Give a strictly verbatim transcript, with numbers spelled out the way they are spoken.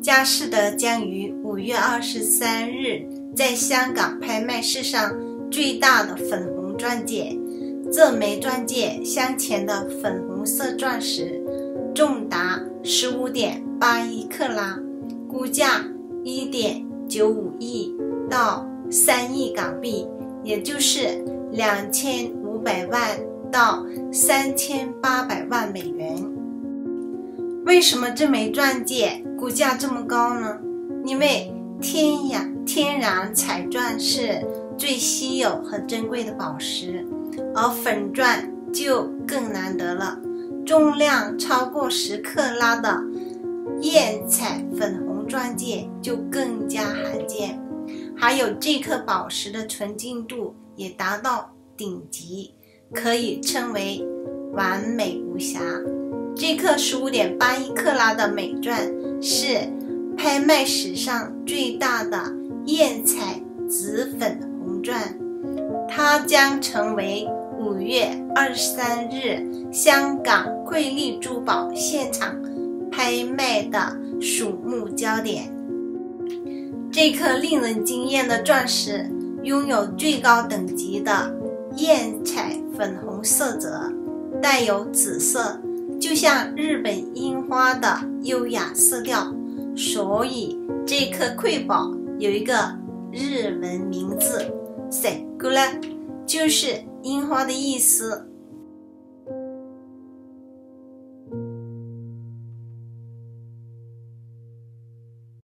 佳士得将于五月二十三日在香港拍卖世上最大的粉红钻戒。这枚钻戒镶嵌的粉红色钻石重达 十五点八一克拉，估价 一点九五亿到三亿港币，也就是两千五百万到三千八百万美元。为什么这枚钻戒估价这么高呢？因为天然天然彩钻是最稀有和珍贵的宝石，而粉钻就更难得了。重量超过十克拉的艳彩粉红钻戒就更加罕见，还有这颗宝石的纯净度也达到顶级，可以称为完美无瑕。这颗 十五点八一克拉的美钻是拍卖史上最大的艳彩紫粉红钻，它将成为五月二十三日香港瑰丽珠宝现场拍卖的瞩目焦点。这颗令人惊艳的钻石拥有最高等级的艳彩粉红色泽，带有紫色，就像日本樱花的优雅色调，所以这颗瑰宝有一个日文名字 Sakura， 就是樱花的意思。